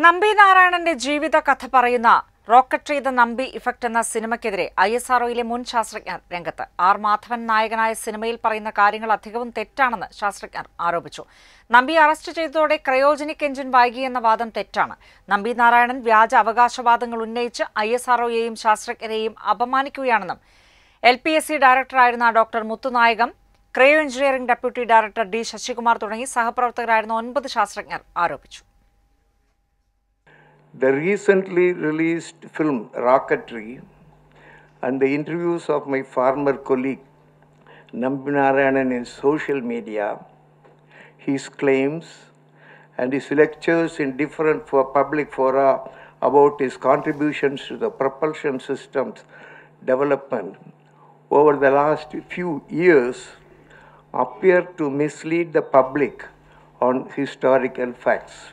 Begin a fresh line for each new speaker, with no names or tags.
നമ്പി നാരായണന്റെ ജീവിത കഥ പറയുന്ന റോക്കട്രി ദ നമ്പി ഇഫക്റ്റ് എന്ന സിനിമയ്ക്കെതിരെ ISROയിലെ മുൻ ശാസ്ത്രജ്ഞർ രംഗത്ത്. ആർ മാധവൻ നായകനായ സിനിമയിൽ പറയുന്ന കാര്യങ്ങൾ അധികവും തെറ്റാണെന്ന് ശാസ്ത്രജ്ഞർ ആരോപിച്ചു. നമ്പി അറസ്റ്റ് ചെയ്തതോടെ ക്രയോജനിക് എഞ്ചിൻ വൈകിയെന്ന വാദം തെറ്റാണ്. നമ്പി നാരായണൻ വ്യാജ അവകാശവാദങ്ങൾ ഉന്നയിച്ച് ISROയെയും ശാസ്ത്രജ്ഞരെയും അപമാനിക്കുകയാണെന്നും LPSC ഡയറക്ടറായിരുന്ന doctor Muthunayagam, cryo engineering deputy director D Sasikumar തുടങ്ങി സഹപ്രവർത്തകരായിരുന്ന 9 ശാസ്ത്രജ്ഞർ ആരോപിച്ചു.
The recently released film Rocketry and the interviews of my former colleague Nambi Narayanan in social media, his claims and his lectures in different public fora about his contributions to the propulsion systems development over the last few years appear to mislead the public on historical facts.